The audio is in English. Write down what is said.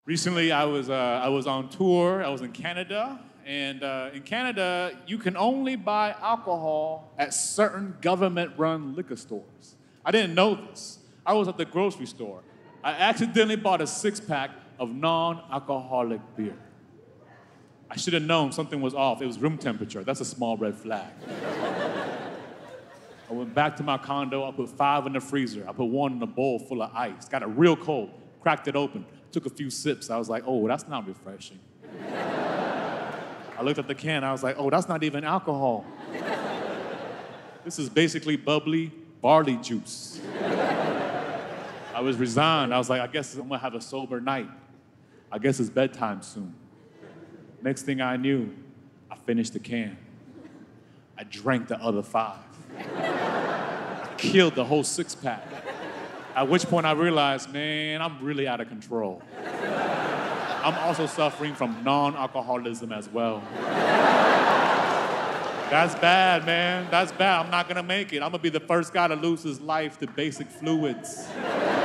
Recently, I was on tour. I was in Canada, and in Canada, you can only buy alcohol at certain government-run liquor stores. I didn't know this. I was at the grocery store. I accidentally bought a six-pack of non-alcoholic beer. I should have known something was off. It was room temperature. That's a small red flag. I went back to my condo. I put 5 in the freezer. I put 1 in a bowl full of ice. Got it real cold. Cracked it open. Took a few sips. I was like, oh, that's not refreshing. I looked at the can. I was like, oh, that's not even alcohol. This is basically bubbly barley juice. I was resigned. I was like, I guess I'm gonna have a sober night. I guess it's bedtime soon. Next thing I knew, I finished the can. I drank the other 5. I killed the whole 6-pack. At which point I realized, man, I'm really out of control. I'm also suffering from non-alcoholism as well. That's bad, man. That's bad. I'm not gonna make it. I'm gonna be the first guy to lose his life to basic fluids.